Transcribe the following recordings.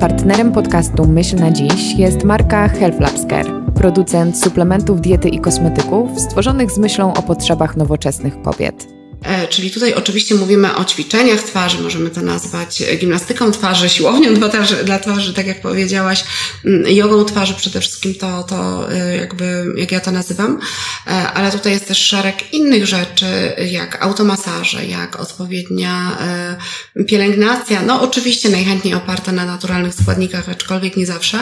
Partnerem podcastu Myśl na dziś jest marka Health Labs Care, producent suplementów diety i kosmetyków stworzonych z myślą o potrzebach nowoczesnych kobiet. Czyli tutaj oczywiście mówimy o ćwiczeniach twarzy, możemy to nazwać gimnastyką twarzy, siłownią dla twarzy, tak jak powiedziałaś, jogą twarzy przede wszystkim, to jakby, jak ja to nazywam, ale tutaj jest też szereg innych rzeczy, jak automasaże, jak odpowiednia pielęgnacja, no oczywiście najchętniej oparta na naturalnych składnikach, aczkolwiek nie zawsze,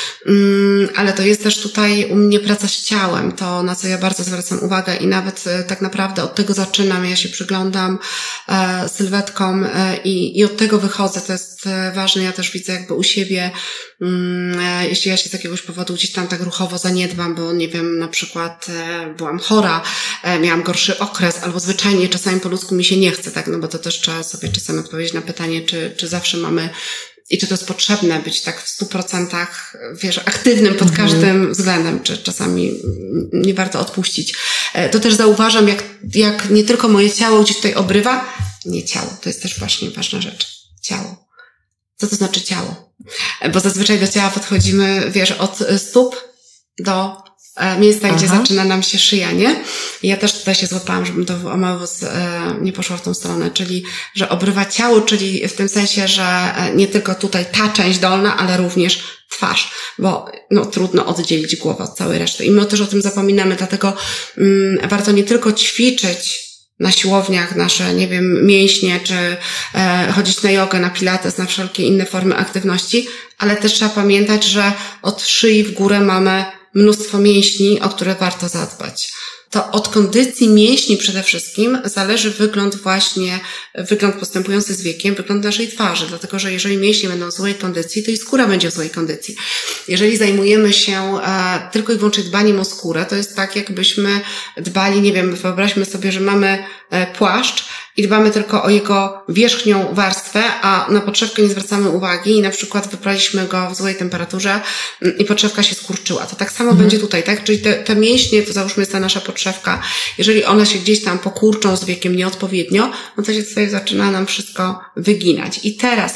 ale to jest też tutaj u mnie praca z ciałem, to na co ja bardzo zwracam uwagę i nawet tak naprawdę od tego zaczynam, ja się przyglądam sylwetkom i od tego wychodzę, to jest ważne, ja też widzę jakby u siebie, jeśli ja się z jakiegoś powodu gdzieś tam tak ruchowo zaniedbam, bo nie wiem, na przykład byłam chora, miałam gorszy okres, albo zwyczajnie czasami po ludzku mi się nie chce, tak, no bo to też trzeba sobie czasami odpowiedzieć na pytanie, czy zawsze mamy i czy to jest potrzebne być tak w 100%, wiesz, aktywnym pod każdym względem, czy czasami nie warto odpuścić. To też zauważam, jak nie tylko moje ciało gdzieś tutaj obrywa, nie ciało, to jest też właśnie ważna rzecz. Ciało. Co to znaczy ciało? Bo zazwyczaj do ciała podchodzimy, wiesz, od stóp do miejsca, gdzie zaczyna nam się szyja, nie? I ja też tutaj się złapałam, żebym to o mało nie poszła w tą stronę, czyli, że obrywa ciało, czyli w tym sensie, że nie tylko tutaj ta część dolna, ale również twarz, bo no trudno oddzielić głowę od całej reszty. I my też o tym zapominamy, dlatego warto nie tylko ćwiczyć na siłowniach nasze, nie wiem, mięśnie, czy chodzić na jogę, na pilates, na wszelkie inne formy aktywności, ale też trzeba pamiętać, że od szyi w górę mamy mnóstwo mięśni, o które warto zadbać. To od kondycji mięśni przede wszystkim zależy wygląd postępujący z wiekiem, wygląd naszej twarzy, dlatego że jeżeli mięśnie będą w złej kondycji, to i skóra będzie w złej kondycji. Jeżeli zajmujemy się tylko i wyłącznie dbaniem o skórę, to jest tak, jakbyśmy dbali, nie wiem, wyobraźmy sobie, że mamy płaszcz i dbamy tylko o jego wierzchnią warstwę, a na podszewkę nie zwracamy uwagi i na przykład wypraliśmy go w złej temperaturze i podszewka się skurczyła. To tak samo będzie tutaj, tak? Czyli te mięśnie, to załóżmy jest ta nasza podszewka, jeżeli one się gdzieś tam pokurczą z wiekiem nieodpowiednio, no to się tutaj zaczyna nam wszystko wyginać. I teraz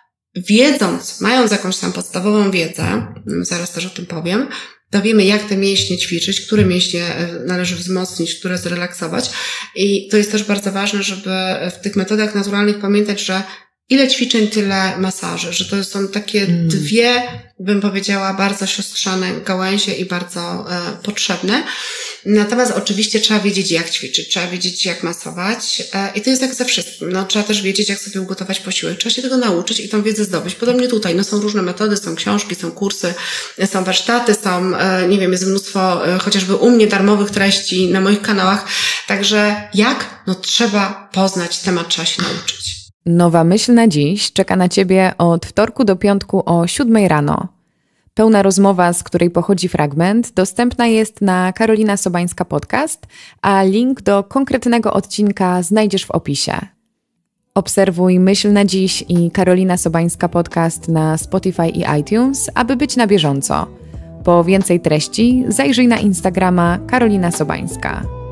mając jakąś tam podstawową wiedzę, zaraz też o tym powiem, to wiemy, jak te mięśnie ćwiczyć, które mięśnie należy wzmocnić, które zrelaksować. I to jest też bardzo ważne, żeby w tych metodach naturalnych pamiętać, że ile ćwiczeń, tyle masaży, że to są takie dwie, bym powiedziała, bardzo siostrzane gałęzie i bardzo potrzebne. Natomiast oczywiście trzeba wiedzieć, jak ćwiczyć, trzeba wiedzieć, jak masować i to jest jak ze wszystkim. No, trzeba też wiedzieć, jak sobie ugotować posiłek. Trzeba się tego nauczyć i tą wiedzę zdobyć. Podobnie tutaj, no są różne metody, są książki, są kursy, są warsztaty, są, nie wiem, jest mnóstwo chociażby u mnie darmowych treści na moich kanałach. Także jak? No trzeba poznać temat, trzeba się nauczyć. Nowa myśl na dziś czeka na Ciebie od wtorku do piątku o 7 rano. Pełna rozmowa, z której pochodzi fragment, dostępna jest na Karolina Sobańska Podcast, a link do konkretnego odcinka znajdziesz w opisie. Obserwuj Myśl na dziś i Karolina Sobańska Podcast na Spotify i iTunes, aby być na bieżąco. Po więcej treści zajrzyj na Instagrama Karolina Sobańska.